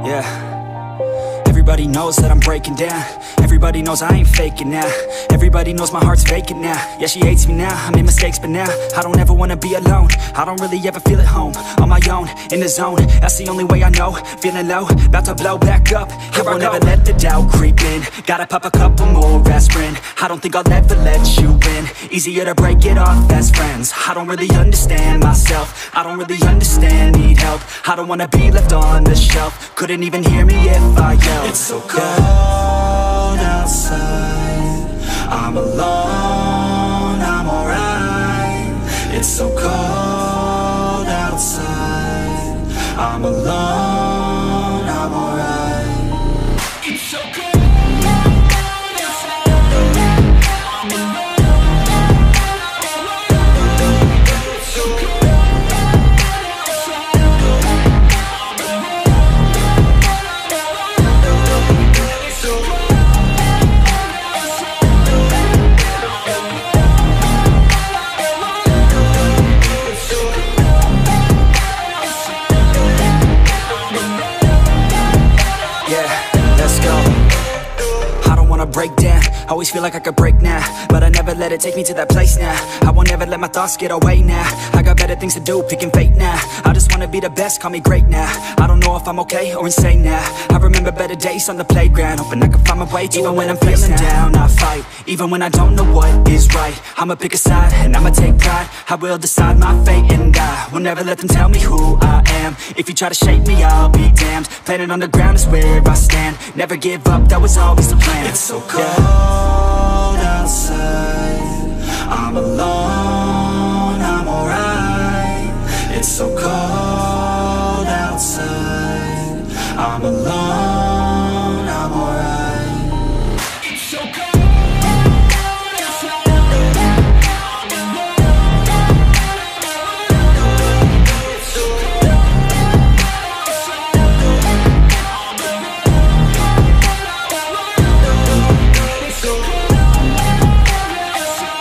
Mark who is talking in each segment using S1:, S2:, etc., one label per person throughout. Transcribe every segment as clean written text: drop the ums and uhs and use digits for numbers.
S1: Yeah. Everybody knows that I'm breaking down. Everybody knows I ain't faking now. Everybody knows my heart's vacant now. Yeah, she hates me now, I made mistakes but now I don't ever wanna be alone. I don't really ever feel at home. On my own, in the zone, that's the only way I know. Feeling low, about to blow back up. I won't ever let the doubt creep in. Gotta pop a couple more aspirin. I don't think I'll ever let you in. Easier to break it off best friends. I don't really understand myself. I don't really understand, need help. I don't wanna be left on the shelf. Couldn't even hear me if I yelled.
S2: It's so cold outside, I'm alone, I'm alright. It's so cold outside, I'm alone, I'm alright. It's so cold outside, I'm alone, it's so cold outside, I'm alone.
S1: Break down, always feel like I could break now, but I never let it take me to that place now. I won't ever let my thoughts get away now. I got better things to do, picking fate now. I just wanna be the best, call me great now. I don't know if I'm okay or insane now. I remember better days on the playground, hoping I can find my way. Even when I'm feeling down, I fight. Even when I don't know what is right, I'ma pick a side and I'ma take pride. I will decide my fate and I will never let them tell me who I am. If you try to shake me, I'll be damned. Planet on the ground is where I stand. Never give up, that was always the plan.
S2: It's so cold outside, I'm alone, I'm alright. It's so cold outside, I'm alone, I'm alright. It's so cold outside, I'm alone, it's so cold outside, I'm alone. It's so cold outside.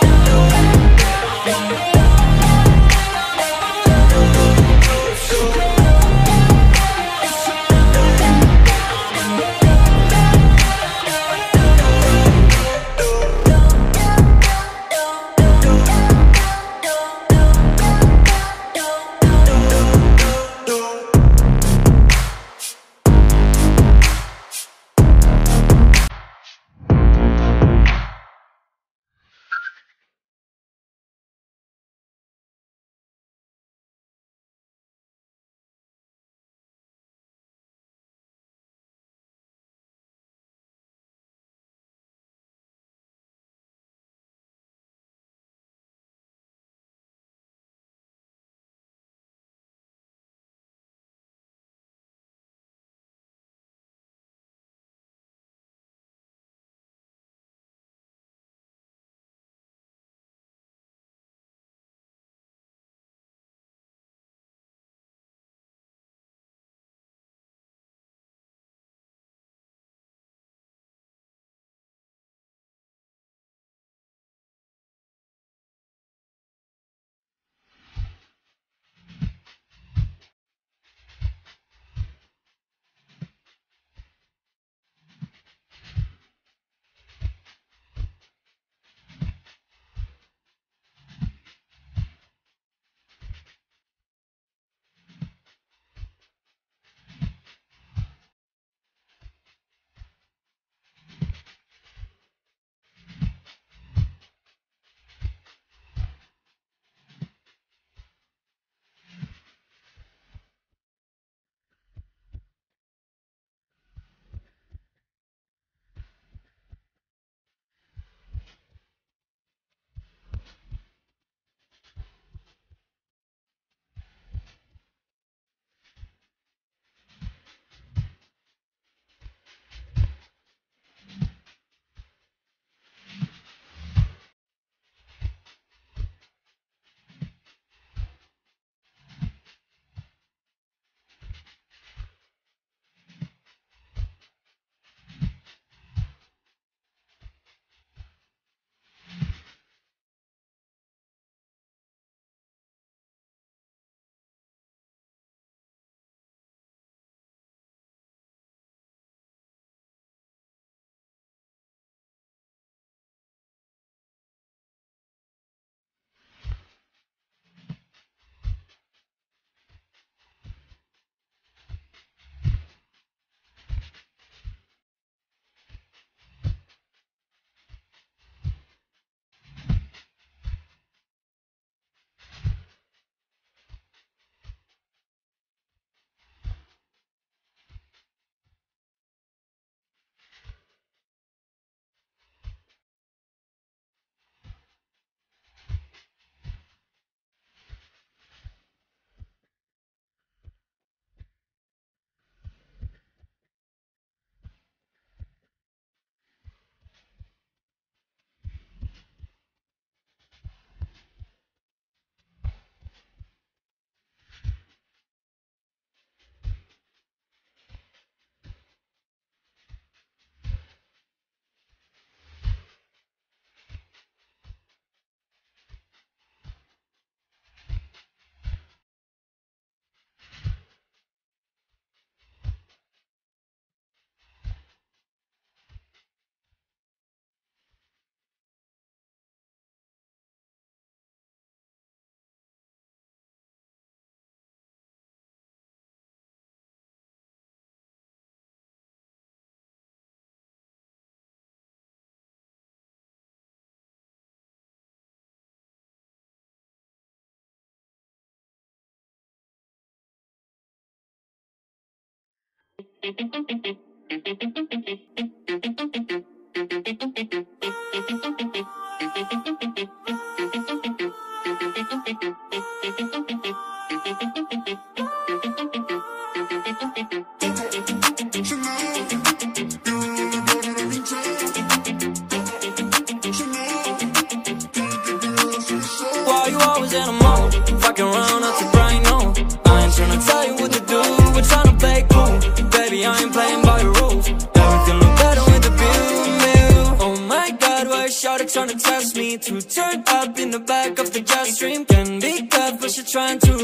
S2: Why you always in a mode? Fucking around out to Brian, no. I ain't tryna tell you what to do, we're tryna play cool. Baby, I ain't playing by your rules. Everything look better with the view. Oh my god, why is shawty tryna test me? To turn up in the back of the jet stream. Can be tough, but she's trying to